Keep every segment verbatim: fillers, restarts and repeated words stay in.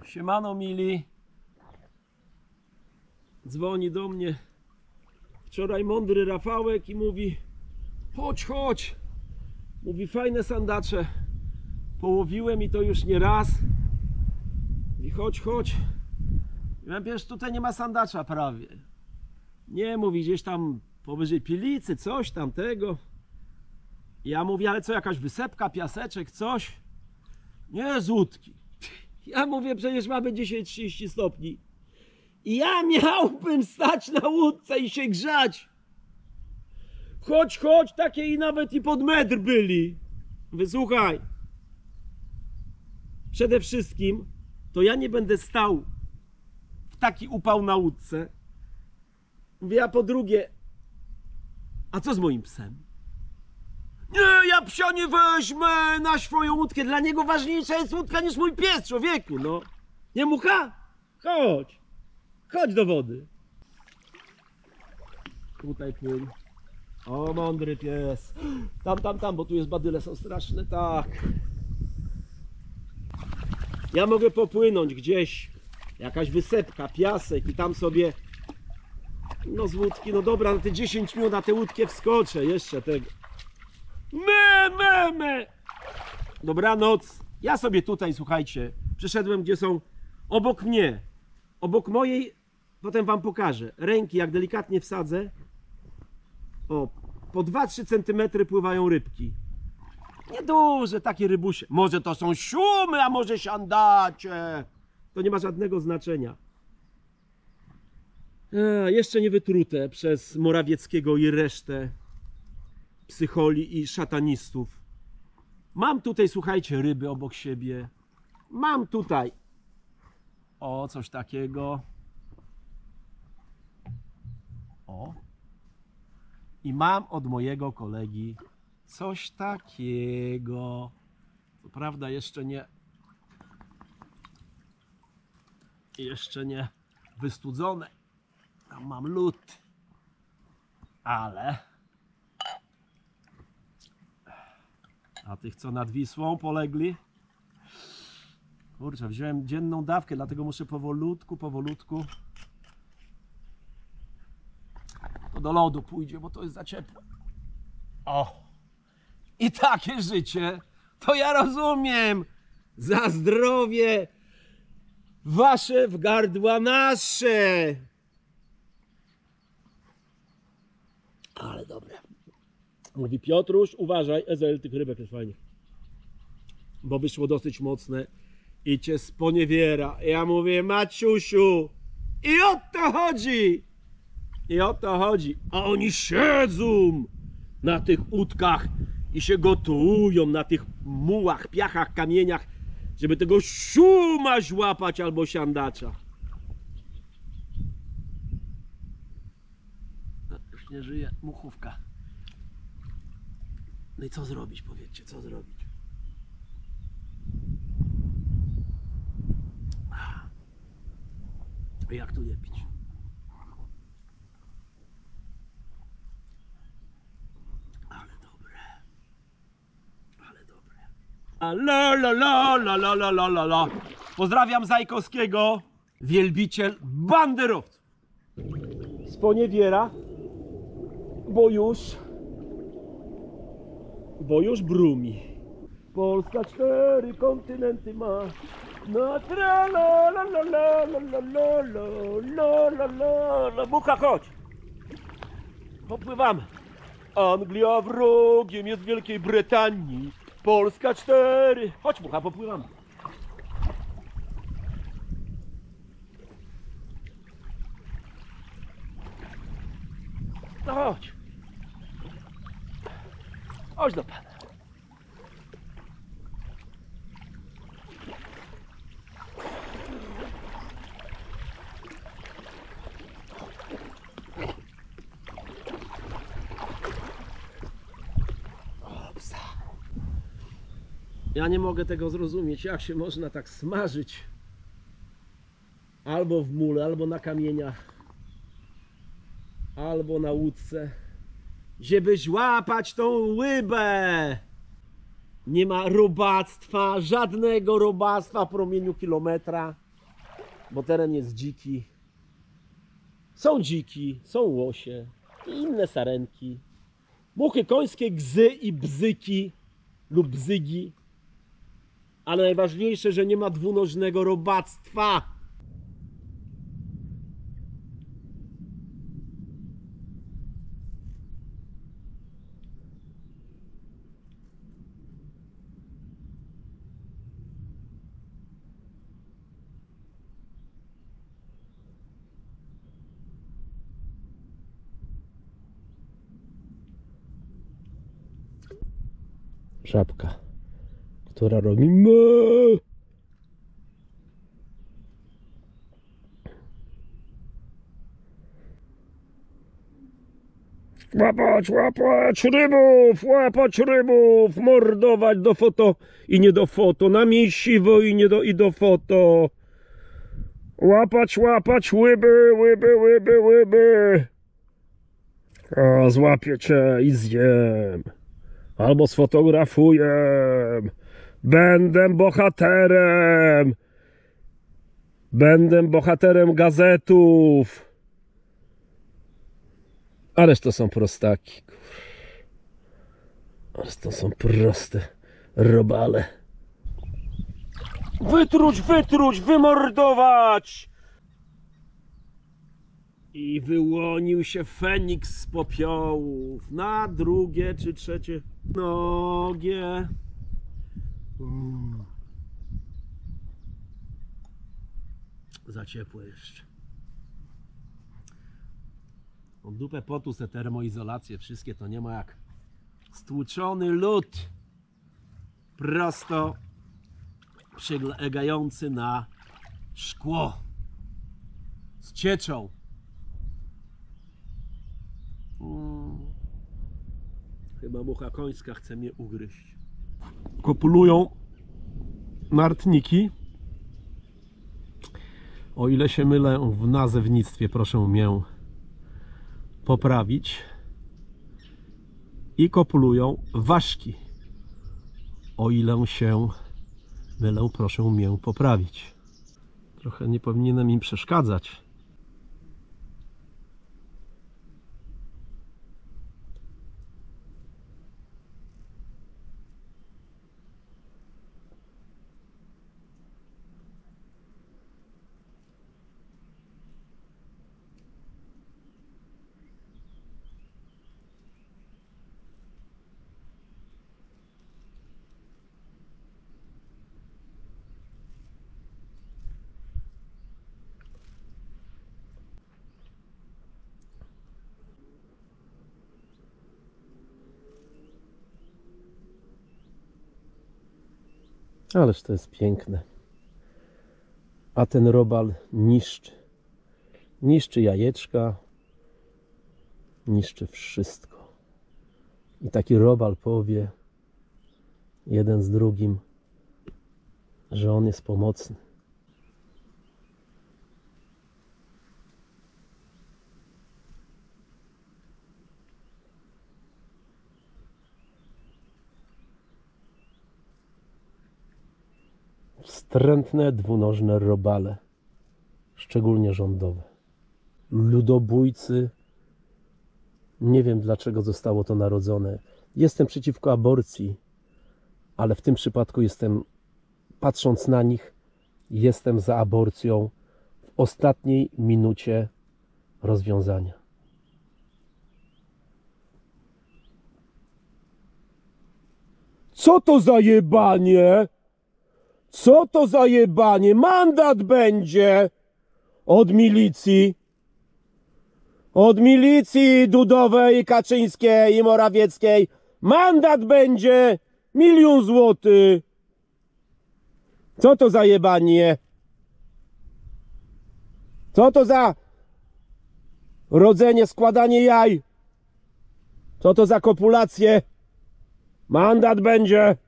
Siemano mili. Dzwoni do mnie wczoraj mądry Rafałek i mówi: chodź, chodź. Mówi, fajne sandacze połowiłem i to już nie raz. Mówi, chodź, chodź. Ja wiesz, tutaj nie ma sandacza prawie. Nie, mówi, gdzieś tam powyżej Pilicy, coś tamtego. Ja mówię, ale co, jakaś wysepka, piaseczek, coś? Nie, z łódki. Ja mówię, przecież mamy dzisiaj trzydzieści stopni. I ja miałbym stać na łódce i się grzać. Chodź, chodź, takie i nawet i pod metr byli. Wysłuchaj. Przede wszystkim to ja nie będę stał w taki upał na łódce. Mówię, a po drugie, a co z moim psem? Nie, ja psia nie weźmę na swoją łódkę. Dla niego ważniejsza jest łódka niż mój pies, człowieku, no. Nie mucha? Chodź. Chodź do wody. Tutaj płyń. O, mądry pies. Tam, tam, tam, bo tu jest badyle, są straszne, tak. Ja mogę popłynąć gdzieś. Jakaś wysepka, piasek i tam sobie, no z łódki, no dobra, na te dziesięć minut na tę łódkę wskoczę, jeszcze tego. Me, me, me. Dobranoc. Ja sobie tutaj, słuchajcie, przyszedłem, gdzie są obok mnie, obok mojej, potem wam pokażę, ręki, jak delikatnie wsadzę, o, po dwa trzy centymetry pływają rybki. Nieduże takie rybusie. Może to są siumy, a może siandacie. To nie ma żadnego znaczenia. E, jeszcze nie wytrute przez Morawieckiego i resztę psycholi i szatanistów. Mam tutaj, słuchajcie, ryby obok siebie. Mam tutaj, o, coś takiego. O. I mam od mojego kolegi coś takiego. Co prawda jeszcze nie, jeszcze nie wystudzone. Tam mam lód. Ale a tych, co nad Wisłą polegli? Kurczę, wziąłem dzienną dawkę, dlatego muszę powolutku, powolutku. To do lodu pójdzie, bo to jest za ciepłe. O! I takie życie, to ja rozumiem. Za zdrowie wasze w gardła nasze. Ale dobre. Mówi Piotruś, uważaj, Ezel, tych rybek jest fajnie. Bo wyszło dosyć mocne i cię sponiewiera. Ja mówię, Maciusiu, i o to chodzi. I o to chodzi. A oni siedzą na tych łódkach i się gotują na tych mułach, piachach, kamieniach, żeby tego siuma złapać albo siandacza. No, już nie żyje muchówka. No i co zrobić, powiedzcie, co zrobić? Jak tu nie pić? Ale dobre. Ale dobre. A la la la la la la la la la. Pozdrawiam Zajkowskiego, wielbiciel banderowców. Sponiewiera, bo już bo już brumi. Polska cztery kontynenty ma. Na tra la la la la la la la la la la la. Mucha, chodź. Popływamy. Anglia wrogiem jest Wielkiej Brytanii. Polska cztery. Chodź, Mucha, popływamy. No chodź. Chodź do pana. Ja nie mogę tego zrozumieć, jak się można tak smażyć albo w mule, albo na kamieniach, albo na łódce, żeby złapać tą rybę. Nie ma robactwa, żadnego robactwa w promieniu kilometra. bo teren jest dziki. Są dziki, są łosie i inne sarenki. Muchy końskie, gzy i bzyki lub bzygi. Ale najważniejsze, że nie ma dwunożnego robactwa. Żabka, która robi me. Łapać, łapać rybów, łapać rybów, mordować do foto i nie do foto, na mięsiwo i nie do i do foto. Łapać, łapać łyby, łyby, łyby, łyby. A złapię cię i zjem. Albo sfotografuję. Będę bohaterem. Będę bohaterem gazetów. Ależ to są prostaki. Ależ to są proste robale. Wytruć, wytruć, wymordować! I wyłonił się Feniks z popiołów na drugie czy trzecie nogie. Mm. Za ciepło jeszcze. Od dupę potu se termoizolację, wszystkie to nie ma jak stłuczony lód. Prosto przylegający na szkło. Z cieczą. Hmm. Chyba mucha końska chce mnie ugryźć. Kopulują nartniki. O ile się mylę w nazewnictwie, proszę mnie poprawić. I kopulują ważki. O ile się mylę, proszę mnie poprawić. Trochę nie powinienem im przeszkadzać. Ależ to jest piękne. A ten robal niszczy. Niszczy jajeczka. Niszczy wszystko. I taki robal powie jeden z drugim, że on jest pomocny. Wstrętne, dwunożne robale, szczególnie rządowe. Ludobójcy. Nie wiem, dlaczego zostało to narodzone. Jestem przeciwko aborcji, ale w tym przypadku jestem, patrząc na nich, jestem za aborcją w ostatniej minucie rozwiązania. Co to za jebanie? Co to za jebanie? Mandat będzie od milicji. Od milicji Dudowej, Kaczyńskiej i Morawieckiej. Mandat będzie milion złotych. Co to za jebanie? Co to za rodzenie, składanie jaj? Co to za kopulacje? Mandat będzie.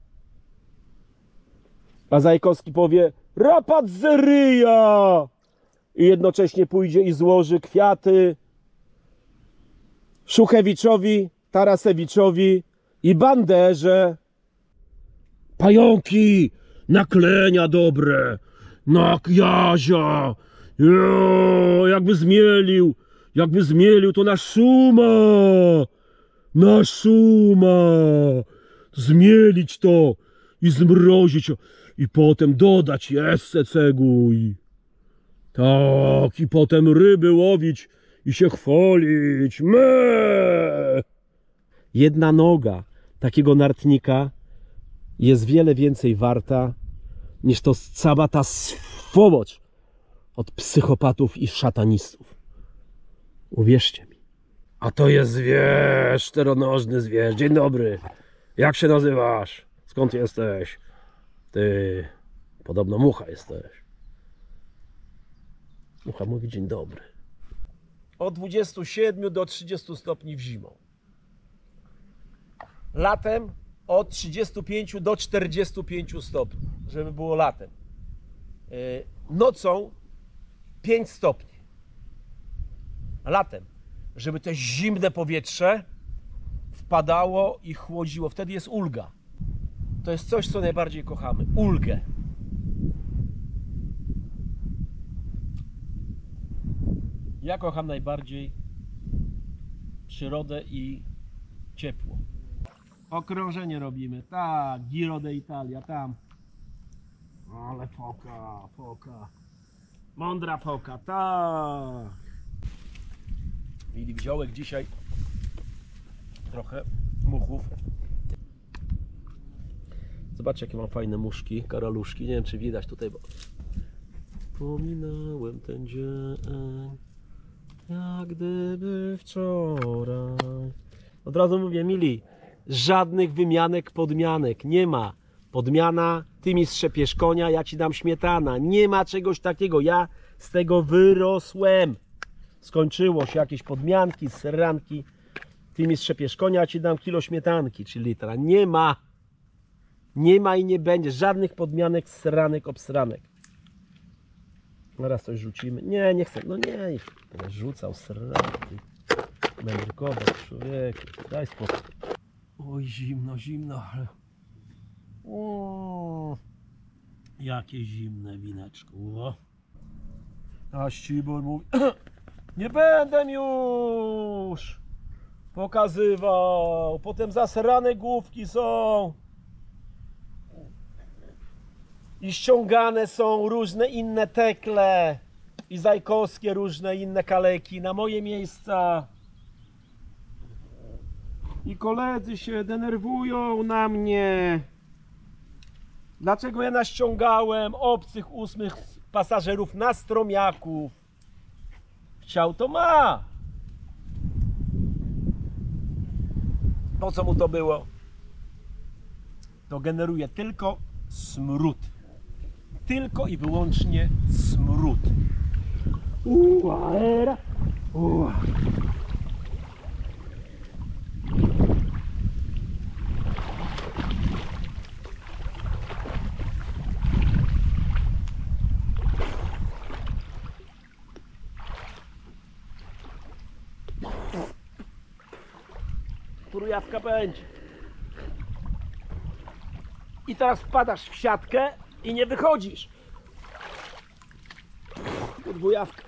A Zajkowski powie: rapat z ryja! I jednocześnie pójdzie i złoży kwiaty Szuchewiczowi, Tarasewiczowi i Banderze. Pająki, naklejenia dobre, No Jazia! Jo, jakby zmielił, jakby zmielił to na szuma! Na szuma! Zmielić to i zmrozić i potem dodać jeszcze cegół. Tak, i potem ryby łowić i się chwalić. Me! Jedna noga takiego nartnika jest wiele więcej warta niż to cała ta swoboć od psychopatów i szatanistów. Uwierzcie mi. A to jest zwierz, czteronożny zwierz. Dzień dobry. Jak się nazywasz? Skąd jesteś? Ty, podobno mucha jesteś. Mucha mówi dzień dobry. Od dwudziestu siedmiu do trzydziestu stopni w zimą. Latem od trzydziestu pięciu do czterdziestu pięciu stopni, żeby było latem. Nocą pięć stopni. Latem, żeby to zimne powietrze wpadało i chłodziło. Wtedy jest ulga. To jest coś, co najbardziej kochamy. Ulgę. Ja kocham najbardziej przyrodę i ciepło. Okrążenie robimy. Tak, Giro d'Italia, tam. Ale foka, foka. Mądra foka, tak. Mieli wziąłek dzisiaj. Trochę muchów. Zobaczcie, jakie mam fajne muszki, karaluszki. Nie wiem, czy widać tutaj, bo... Pominąłem ten dzień, jak gdyby wczoraj. Od razu mówię, mili, żadnych wymianek, podmianek. Nie ma. Podmiana, ty mi strzepiesz konia, ja ci dam śmietana. Nie ma czegoś takiego. Ja z tego wyrosłem. Skończyło się jakieś podmianki, serranki. Ty mi strzepiesz konia, ja ci dam kilo śmietanki, czy litra. Nie ma. Nie ma i nie będzie. Żadnych podmianek, serranek, obsranek. Zaraz coś rzucimy. Nie, nie chcę. No nie, teraz rzucał serranki. Mędrkowo, człowieku. Daj spokój. Oj, zimno, zimno, ale... O, jakie zimne wineczko. O. A Ścibor mówi... Nie będę już pokazywał. Potem zasrane główki są. I ściągane są różne inne tekle. I zajkowskie różne inne kaleki na moje miejsca. I koledzy się denerwują na mnie. Dlaczego ja naściągałem obcych ósmych pasażerów na stromiaków? Chciał, to ma. Po co mu to było? To generuje tylko smród. Tylko i wyłącznie smród. Ua, era. Ua. Trójawka będzie. I teraz wpadasz w siatkę i nie wychodzisz. Dwójawka.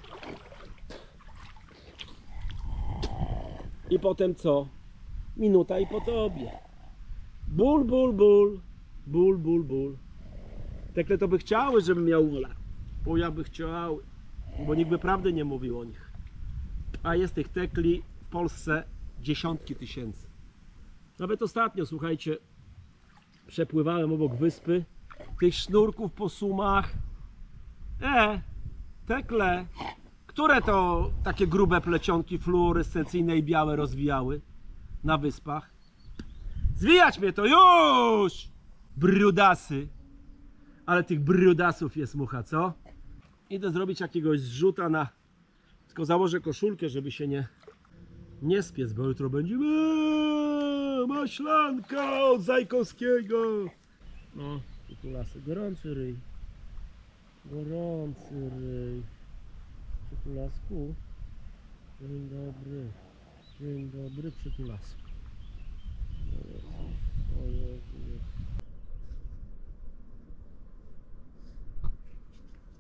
I potem co? Minuta i po tobie. Ból, ból, ból. Ból, ból, ból. Tekle to by chciały, żebym miał ula. Bo ja by chciały. Bo nikt by prawdy nie mówił o nich. A jest tych tekli w Polsce dziesiątki tysięcy. Nawet ostatnio, słuchajcie, przepływałem obok wyspy. Tych sznurków po sumach. E, tekle. Które to takie grube plecionki fluorescencyjne i białe rozwijały na wyspach? Zwijać mnie to już! Brudasy. Ale tych brudasów jest mucha, co? Idę zrobić jakiegoś zrzuta na... Tylko założę koszulkę, żeby się nie... Nie spiec, bo jutro będzie... Eee, maślanka od Zajkowskiego. No, przytulasy. Gorący ryj. Gorący ryj. Przytulasku. Dzień dobry. Dzień dobry, przytulasku. O Jezu. O Jezu.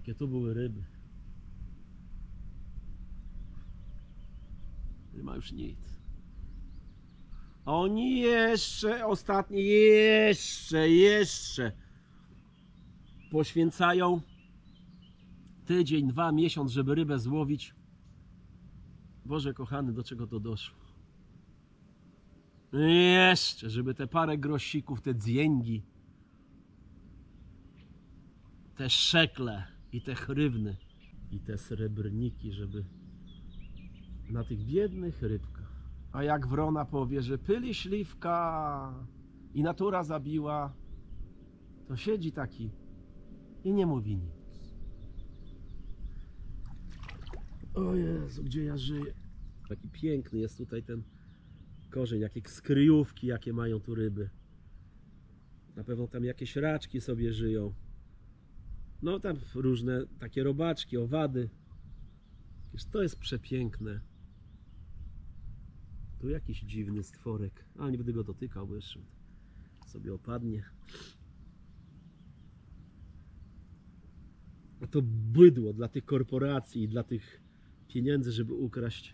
Jakie tu były ryby. Nie ma już nic. Oni jeszcze, ostatnie, jeszcze, jeszcze poświęcają tydzień, dwa, miesiąc, żeby rybę złowić. Boże kochany, do czego to doszło? Jeszcze, żeby te parę grosików, te dzięgi, te szekle i te chrywny i te srebrniki, żeby na tych biednych rybkach. A jak wrona powie, że pyli śliwka i natura zabiła, to siedzi taki i nie mówi nic. O Jezu, gdzie ja żyję? Taki piękny jest tutaj ten korzeń, jakie skryjówki, jakie mają tu ryby. Na pewno tam jakieś raczki sobie żyją. No tam różne takie robaczki, owady. Przecież to jest przepiękne. Tu jakiś dziwny stworek, ale nie będę go dotykał, bo jeszcze sobie opadnie. A to bydło dla tych korporacji i dla tych pieniędzy, żeby ukraść,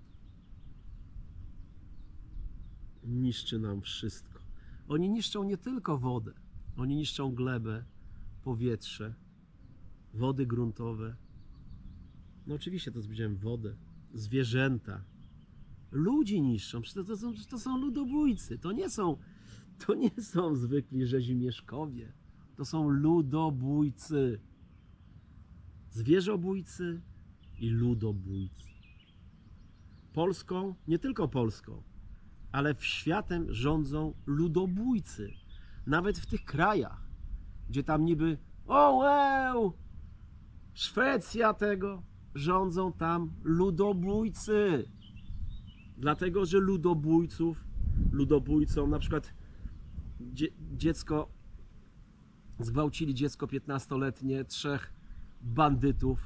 niszczy nam wszystko. Oni niszczą nie tylko wodę, oni niszczą glebę, powietrze, wody gruntowe. No oczywiście to powiedziałem, wodę, zwierzęta. Ludzi niszczą, to, to, są, to są ludobójcy, to nie są, to nie są zwykli rzezimieszkowie, to są ludobójcy, zwierzobójcy i ludobójcy. Polską, nie tylko Polską, ale w światem rządzą ludobójcy, nawet w tych krajach, gdzie tam niby, o wow, Szwecja tego, rządzą tam ludobójcy. Dlatego, że ludobójców, ludobójcom, na przykład dzie, dziecko, zgwałcili dziecko piętnastoletnie, trzech bandytów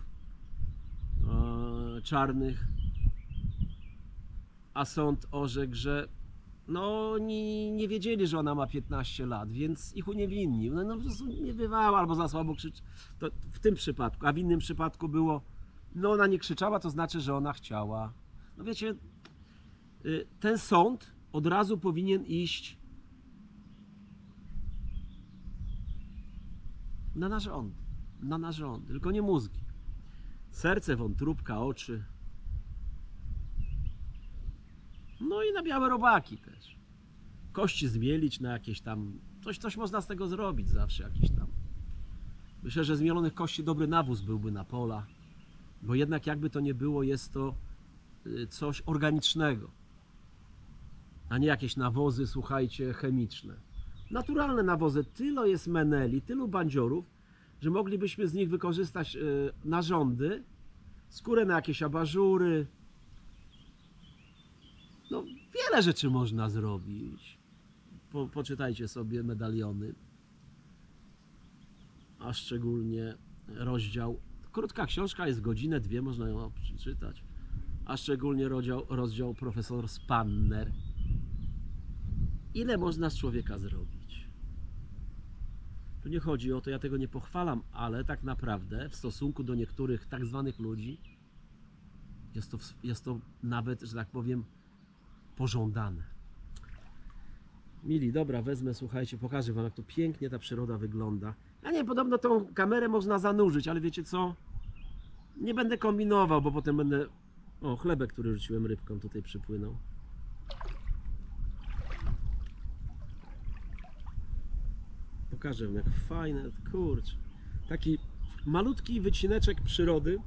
e, czarnych, a sąd orzekł, że no oni nie wiedzieli, że ona ma piętnaście lat, więc ich uniewinnił. No, no po prostu nie bywała albo za słabo krzyczy. To w tym przypadku, a w innym przypadku było, no ona nie krzyczała, to znaczy, że ona chciała. No wiecie, ten sąd od razu powinien iść na narządy, na narządy, tylko nie mózgi. Serce, wątróbka, oczy. No i na białe robaki też. Kości zmielić na jakieś tam, coś, coś można z tego zrobić zawsze jakiś tam. Myślę, że z mielonych kości dobry nawóz byłby na pola, bo jednak jakby to nie było, jest to coś organicznego, a nie jakieś nawozy, słuchajcie, chemiczne. Naturalne nawozy, tylu jest meneli, tylu bandziorów, że moglibyśmy z nich wykorzystać y, narządy, skórę na jakieś abażury. No, wiele rzeczy można zrobić. Po, poczytajcie sobie medaliony, a szczególnie rozdział, krótka książka jest, godzinę, dwie, można ją przeczytać, a szczególnie rozdział, rozdział profesor Spanner. Ile można z człowieka zrobić? Tu nie chodzi o to, ja tego nie pochwalam, ale tak naprawdę w stosunku do niektórych tak zwanych ludzi jest to, jest to nawet, że tak powiem, pożądane. Mili, dobra, wezmę, słuchajcie, pokażę wam, jak to pięknie ta przyroda wygląda. Ja nie, podobno tą kamerę można zanurzyć, ale wiecie co? Nie będę kombinował, bo potem będę... O, chlebek, który rzuciłem rybką, tutaj przypłynął. Pokażę wam, jak fajne, kurczę. Taki malutki wycineczek przyrody.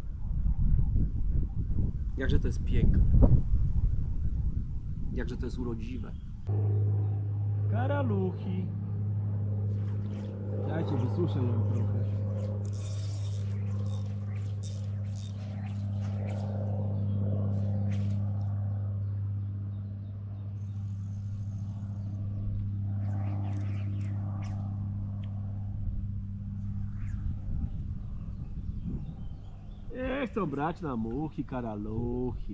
Jakże to jest piękne. Jakże to jest urodziwe. Karaluchi. Dajcie, wysuszę ją trochę. Nie chcą brać na muchy, karaluchi.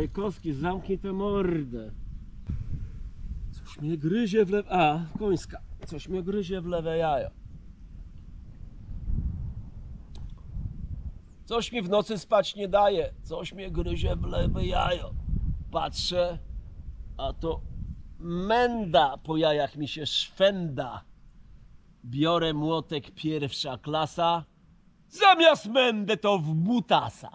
Zajkowski, zamknij tę mordę. Coś mnie gryzie w lewe... A, końska. Coś mnie gryzie w lewe jajo. Coś mi w nocy spać nie daje. Coś mnie gryzie w lewe jajo. Patrzę, a to menda po jajach mi się szwenda. Biorę młotek pierwsza klasa. Zamiast mędę to w butasa.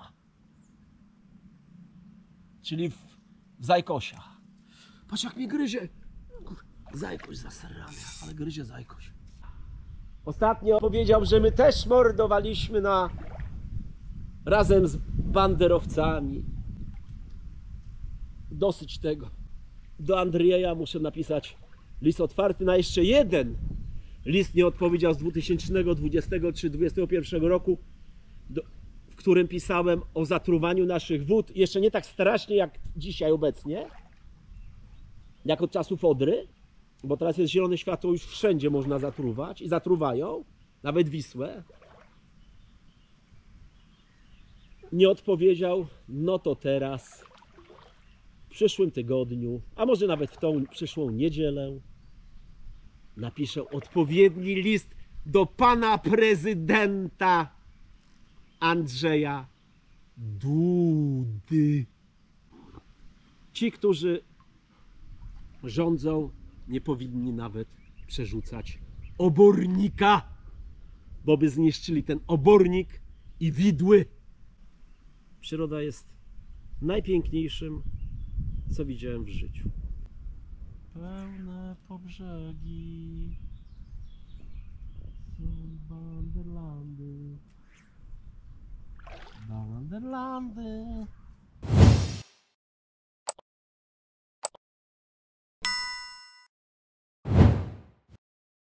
Czyli w, w zajkosia. Patrz jak mnie gryzie. Zajkoś zasrany, ale gryzie zajkoś. Ostatnio powiedział, że my też mordowaliśmy na... razem z banderowcami. Dosyć tego. Do Andrzeja muszę napisać list otwarty na jeszcze jeden list nie odpowiedział z dwa tysiące dwudziestego czy dwa tysiące dwudziestego pierwszego roku, do, w którym pisałem o zatruwaniu naszych wód. Jeszcze nie tak strasznie jak dzisiaj obecnie, jak od czasów Odry, bo teraz jest zielone światło, już wszędzie można zatruwać i zatruwają, nawet Wisłę. Nie odpowiedział, no to teraz, w przyszłym tygodniu, a może nawet w tą przyszłą niedzielę, napiszę odpowiedni list do pana prezydenta Andrzeja Dudy. Ci, którzy rządzą, nie powinni nawet przerzucać obornika, bo by zniszczyli ten obornik i widły. Przyroda jest najpiękniejszym, co widziałem w życiu. Pełne po brzegi są banderlandy, banderlandy.